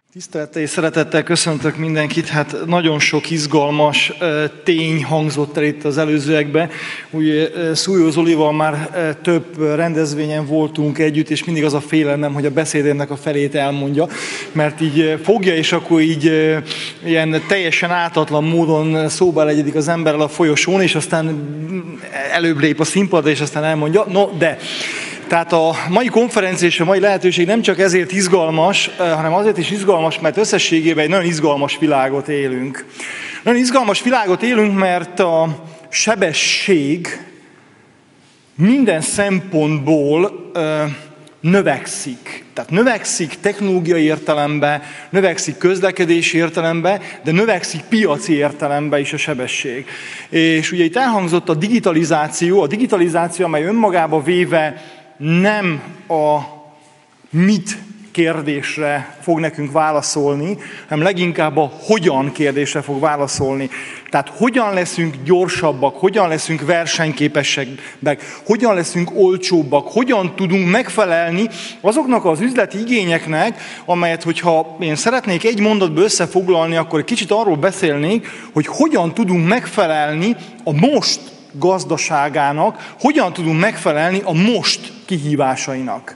Tisztelettel és szeretettel köszöntök mindenkit. Hát nagyon sok izgalmas tény hangzott el itt az előzőekben. Ugye Szújó Zolival már több rendezvényen voltunk együtt, és mindig az a félelmem, hogy a beszédemnek a felét elmondja, mert így fogja, és akkor így ilyen teljesen ártatlan módon szóba legyedik az emberrel a folyosón, és aztán előbb lép a színpadra, és aztán elmondja. No, de... Tehát a mai konferencia és a mai lehetőség nem csak ezért izgalmas, hanem azért is izgalmas, mert összességében egy nagyon izgalmas világot élünk. Nagyon izgalmas világot élünk, mert a sebesség minden szempontból növekszik. Tehát növekszik technológiai értelemben, növekszik közlekedési értelemben, de növekszik piaci értelemben is a sebesség. És ugye itt elhangzott a digitalizáció, amely önmagába véve nem a mit kérdésre fog nekünk válaszolni, hanem leginkább a hogyan kérdésre fog válaszolni. Tehát hogyan leszünk gyorsabbak, hogyan leszünk versenyképesebbek, hogyan leszünk olcsóbbak, hogyan tudunk megfelelni azoknak az üzleti igényeknek, amelyet, hogyha én szeretnék egy mondatba összefoglalni, akkor egy kicsit arról beszélnék, hogy hogyan tudunk megfelelni a most gazdaságának, hogyan tudunk megfelelni a most kihívásainak.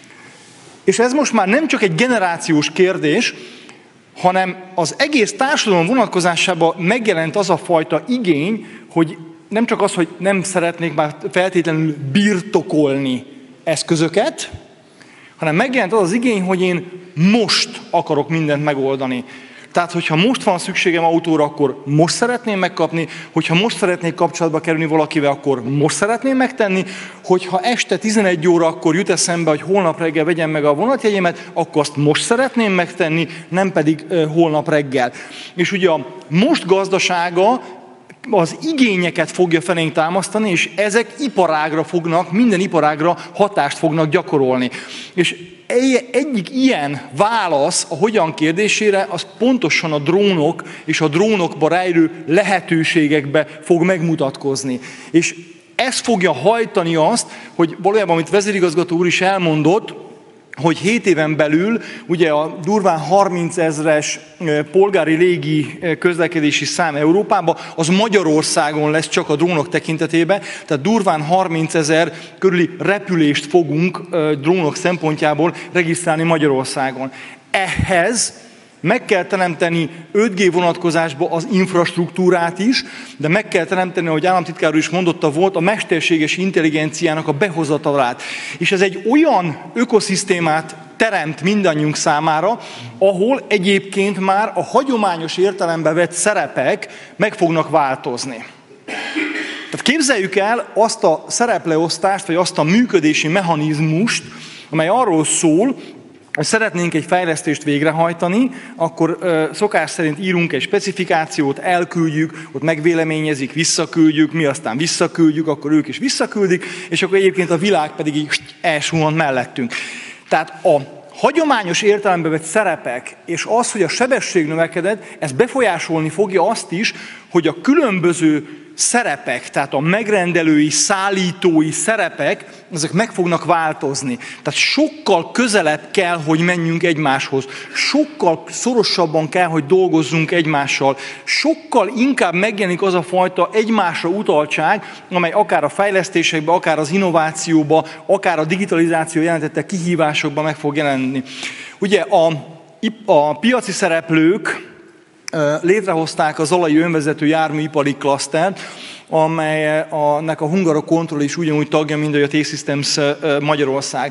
És ez most már nem csak egy generációs kérdés, hanem az egész társadalom vonatkozásában megjelent az a fajta igény, hogy nem csak az, hogy nem szeretnék már feltétlenül birtokolni eszközöket, hanem megjelent az az igény, hogy én most akarok mindent megoldani. Tehát, hogyha most van szükségem autóra, akkor most szeretném megkapni, hogyha most szeretnék kapcsolatba kerülni valakivel, akkor most szeretném megtenni, hogyha este 11 óra akkor jut eszembe, hogy holnap reggel vegyem meg a vonatjegyemet, akkor azt most szeretném megtenni, nem pedig holnap reggel. És ugye a most gazdasága az igényeket fogja felénk támasztani, és ezek minden iparágra hatást fognak gyakorolni. És egyik ilyen válasz a hogyan kérdésére, az pontosan a drónok és a drónokba rejlő lehetőségekbe fog megmutatkozni. És ez fogja hajtani azt, hogy valójában, amit vezérigazgató úr is elmondott, hogy 7 éven belül ugye a durván 30 000-es polgári légi közlekedési szám Európában, az Magyarországon lesz csak a drónok tekintetében, tehát durván 30 000 körüli repülést fogunk drónok szempontjából regisztrálni Magyarországon. Ehhez meg kell teremteni 5G vonatkozásba az infrastruktúrát is, de meg kell teremteni, ahogy államtitkár úr is mondotta, volt a mesterséges intelligenciának a behozatalát. És ez egy olyan ökoszisztémát teremt mindannyiunk számára, ahol egyébként már a hagyományos értelemben vett szerepek meg fognak változni. Tehát képzeljük el azt a szerepleosztást, vagy azt a működési mechanizmust, amely arról szól, ha szeretnénk egy fejlesztést végrehajtani, akkor szokás szerint írunk egy specifikációt, elküldjük, ott megvéleményezik, visszaküldjük, mi aztán visszaküldjük, akkor ők is visszaküldik, és akkor egyébként a világ pedig így elsuhant mellettünk. Tehát a hagyományos értelembe vett szerepek, és az, hogy a sebesség növekedett, ez befolyásolni fogja azt is, hogy a különböző szerepek, tehát a megrendelői, szállítói szerepek, ezek meg fognak változni. Tehát sokkal közelebb kell, hogy menjünk egymáshoz. Sokkal szorosabban kell, hogy dolgozzunk egymással. Sokkal inkább megjelenik az a fajta egymásra utaltság, amely akár a fejlesztésekbe, akár az innovációba, akár a digitalizáció jelentette kihívásokba meg fog jelenni. Ugye a piaci szereplők létrehozták a zalai önvezető járműipari klasztert, amelynek a Hungaro Control is ugyanúgy tagja, mint a T-Systems Magyarország.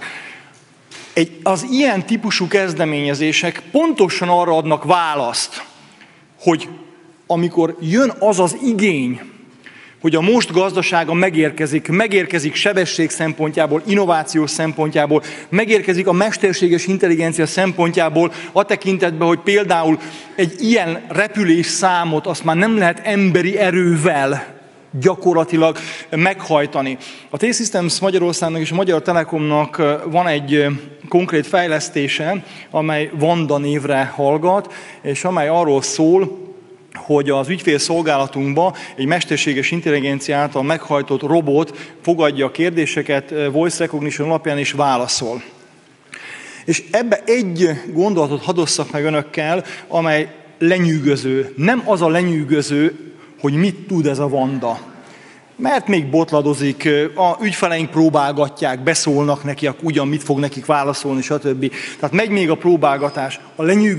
Az ilyen típusú kezdeményezések pontosan arra adnak választ, hogy amikor jön az az igény, hogy a most gazdasága megérkezik sebesség szempontjából, innovációs szempontjából, megérkezik a mesterséges intelligencia szempontjából, a tekintetben, hogy például egy ilyen repülés számot azt már nem lehet emberi erővel gyakorlatilag meghajtani. A T-Systems Magyarországnak és a Magyar Telekomnak van egy konkrét fejlesztése, amely Vanda névre hallgat, és amely arról szól, hogy az ügyfélszolgálatunkba egy mesterséges intelligencia által meghajtott robot fogadja a kérdéseket voice recognition alapján és válaszol. És ebbe egy gondolatot hadosszak meg önökkel, amely lenyűgöző. Nem az a lenyűgöző, hogy mit tud ez a Vanda. Mert még botladozik, a ügyfeleink próbálgatják, beszólnak neki, akkor ugyan mit fog nekik válaszolni, stb. Tehát megy még a próbálgatás. A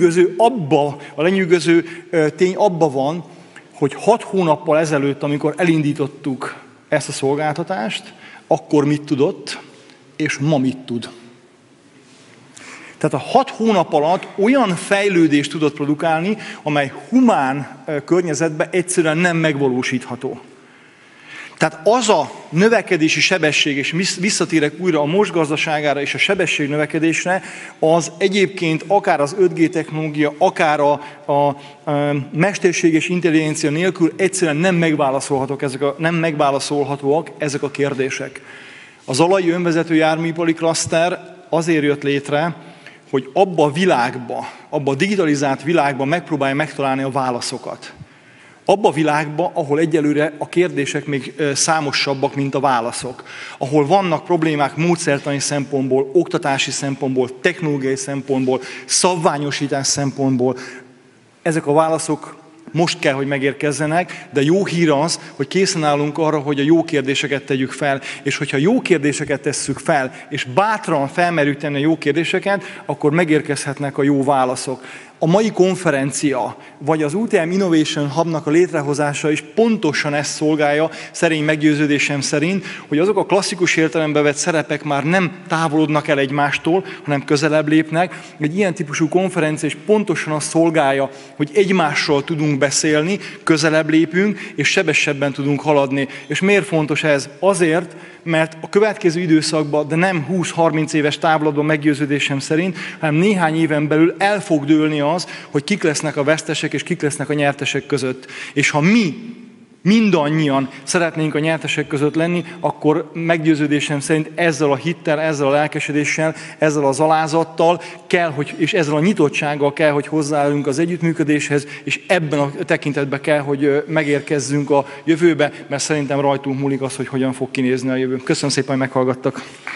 lenyűgöző tény abba van, hogy 6 hónappal ezelőtt, amikor elindítottuk ezt a szolgáltatást, akkor mit tudott, és ma mit tud. Tehát a 6 hónap alatt olyan fejlődést tudott produkálni, amely humán környezetben egyszerűen nem megvalósítható. Tehát az a növekedési sebesség, és visszatérek újra a Most gazdaságára és a sebesség növekedésre, az egyébként akár az 5G technológia, akár a mesterséges intelligencia nélkül egyszerűen nem megválaszolhatóak ezek a kérdések. A zalai önvezető járműipari klaszter azért jött létre, hogy abba a digitalizált világban megpróbálja megtalálni a válaszokat. Abba a világban, ahol egyelőre a kérdések még számosabbak, mint a válaszok. Ahol vannak problémák módszertani szempontból, oktatási szempontból, technológiai szempontból, szabványosítás szempontból. Ezek a válaszok most kell, hogy megérkezzenek, de jó hír az, hogy készen állunk arra, hogy a jó kérdéseket tegyük fel, és hogyha jó kérdéseket tesszük fel, és bátran felmerjük tenni a jó kérdéseket, akkor megérkezhetnek a jó válaszok. A mai konferencia, vagy az UTM Innovation Hubnak a létrehozása is pontosan ezt szolgálja, szerény meggyőződésem szerint, hogy azok a klasszikus értelembe vett szerepek már nem távolodnak el egymástól, hanem közelebb lépnek. Egy ilyen típusú konferencia is pontosan azt szolgálja, hogy egymással tudunk beszélni, közelebb lépünk, és sebessebben tudunk haladni. És miért fontos ez? Azért, mert a következő időszakban, de nem 20-30 éves távlatban meggyőződésem szerint, hanem néhány éven belül el fog dőlni az, hogy kik lesznek a vesztesek és kik lesznek a nyertesek között. És ha mi mindannyian szeretnénk a nyertesek között lenni, akkor meggyőződésem szerint ezzel a hittel, ezzel a lelkesedéssel, ezzel az alázattal és ezzel a nyitottsággal kell, hogy hozzáállunk az együttműködéshez, és ebben a tekintetben kell, hogy megérkezzünk a jövőbe, mert szerintem rajtunk múlik az, hogy hogyan fog kinézni a jövő. Köszönöm szépen, hogy meghallgattak.